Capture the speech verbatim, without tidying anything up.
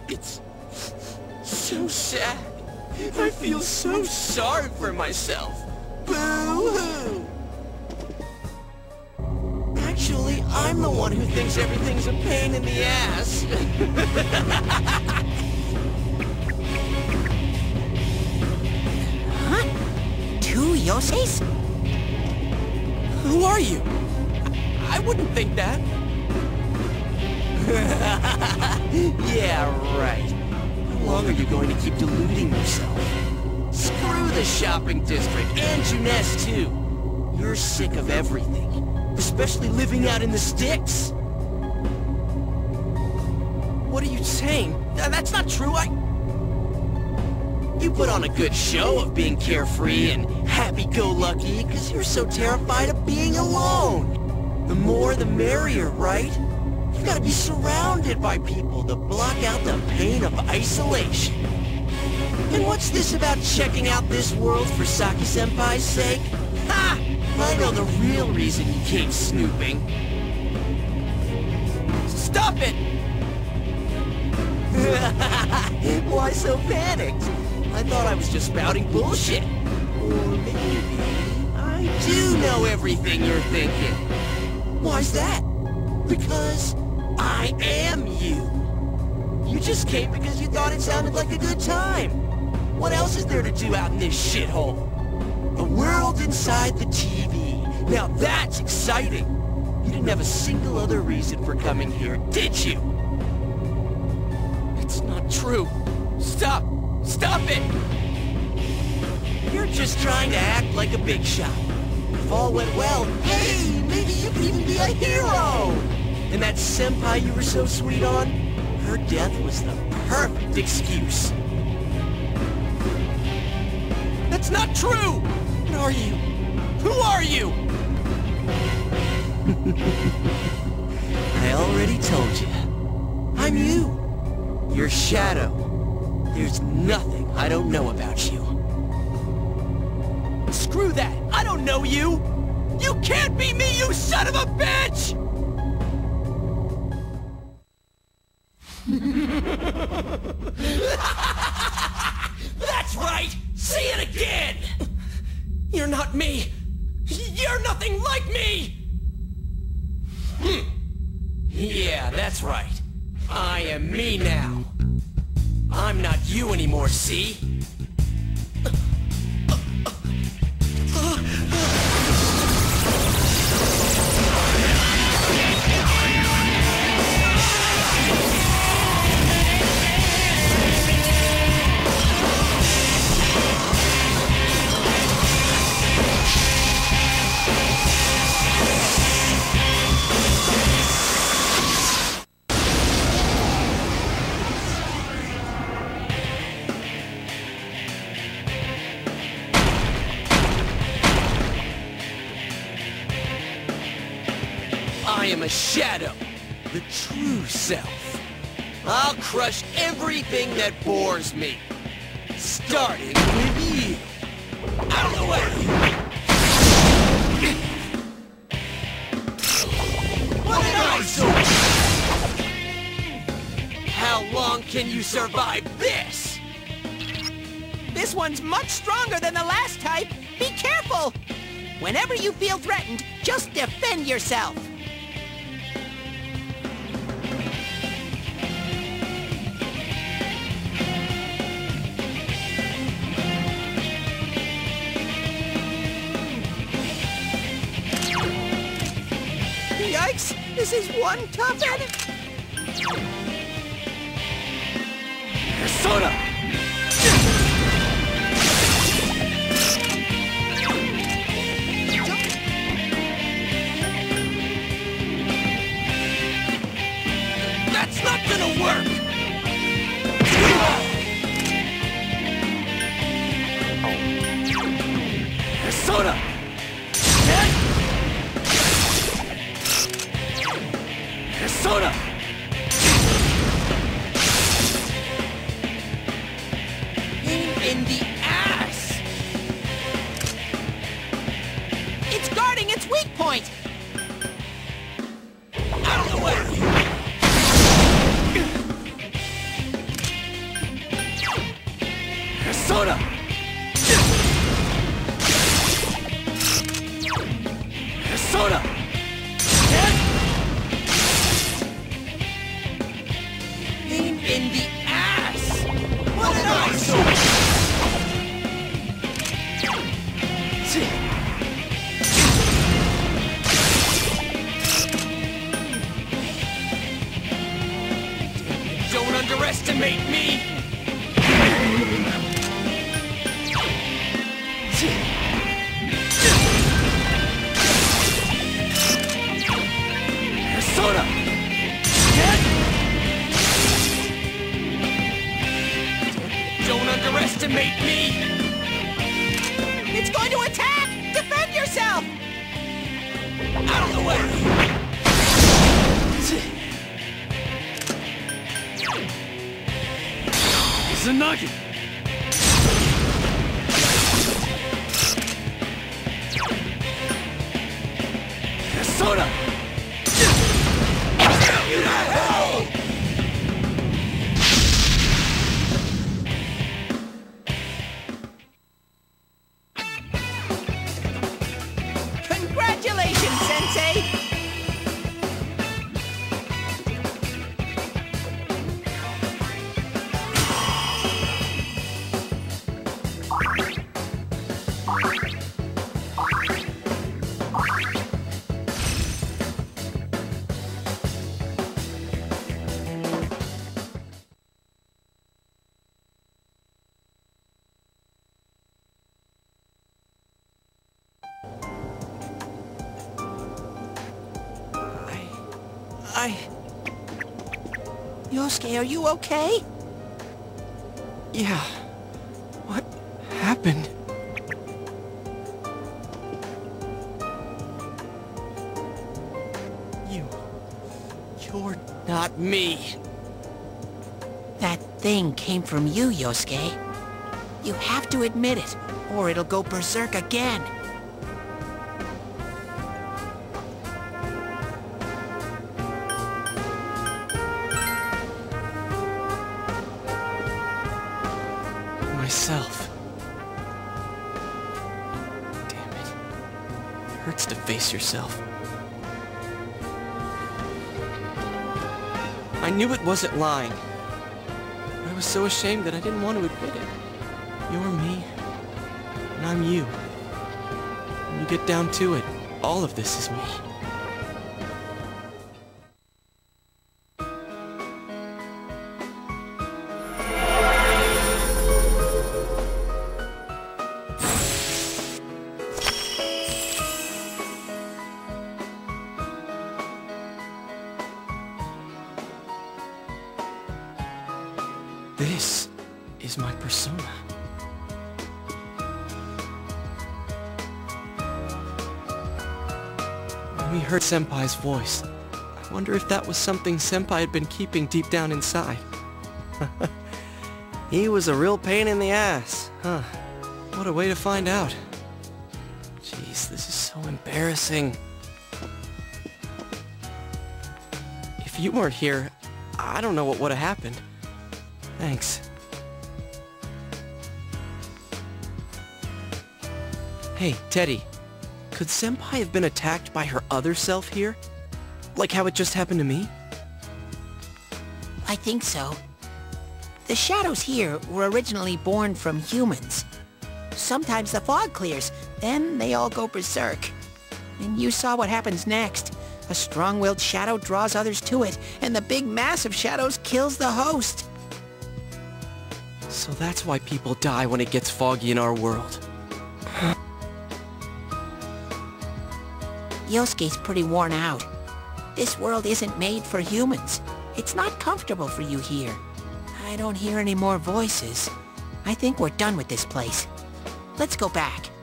It's so sad. I feel so sorry for myself. Boo-hoo! Actually, I'm the one who thinks everything's a pain in the ass. Huh? Two Yoseis? Who are you? I, I wouldn't think that. Yeah, right. How long are you going to keep deluding yourself? Screw the shopping district, and Junes too. You're sick of everything, especially living out in the sticks. What are you saying? Th- That's not true, I... You put on a good show of being carefree and happy-go-lucky because you're so terrified of being alone. The more the merrier, right? You gotta be surrounded by people to block out the pain of isolation. And what's this about checking out this world for Saki-senpai's sake? Ha! I know the real reason you came snooping. Stop it! Why so panicked? I thought I was just spouting bullshit. Or maybe I do know everything you're thinking. Why's that? Because I am you. You just came because you thought it sounded like a good time. What else is there to do out in this shithole? The world inside the T V. Now that's exciting. You didn't have a single other reason for coming here, did you? It's not true. Stop! Stop it! You're just trying to act like a big shot. If all went well, hey, maybe you could even be a hero! And that senpai you were so sweet on, her death was the perfect excuse. That's not true! What are you? Who are you? I already told you. I'm you. Your shadow. There's nothing I don't know about you. Screw that! I don't know you! You can't be me, you son of a bitch! That's right! Say it again! You're not me! You're nothing like me! Hmm. Yeah, that's right. I am me now. I'm not you anymore, see? I am a shadow, the true self. I'll crush everything that bores me, starting with you. Out of the way! What did I say? How long can you survive this? This one's much stronger than the last type. Be careful! Whenever you feel threatened, just defend yourself. Yikes! This is one tough edit. Soda! That's not gonna work! Soda! Soda! Pain in the ass! It's guarding its weak point. Out of the way! underestimate me! Persona! Don't underestimate me! It's going to attack! Defend yourself! Out of the way! Izanagi! Persona! You got hell! Congratulations, Sensei! I... Yosuke, are you okay? Yeah. What happened? You... You're not me. That thing came from you, Yosuke. You have to admit it, or it'll go berserk again. Myself. Damn it. It hurts to face yourself. I knew it wasn't lying. I was so ashamed that I didn't want to admit it. You're me, and I'm you. When you get down to it, all of this is me. This is my persona. When we heard Senpai's voice, I wonder if that was something Senpai had been keeping deep down inside. He was a real pain in the ass, huh? What a way to find out. Jeez, this is so embarrassing. If you weren't here, I don't know what would have happened. Thanks. Hey, Teddy. Could Senpai have been attacked by her other self here? Like how it just happened to me? I think so. The shadows here were originally born from humans. Sometimes the fog clears, then they all go berserk. And you saw what happens next. A strong-willed shadow draws others to it, and the big mass of shadows kills the host. So that's why people die when it gets foggy in our world. Yosuke's pretty worn out. This world isn't made for humans. It's not comfortable for you here. I don't hear any more voices. I think we're done with this place. Let's go back.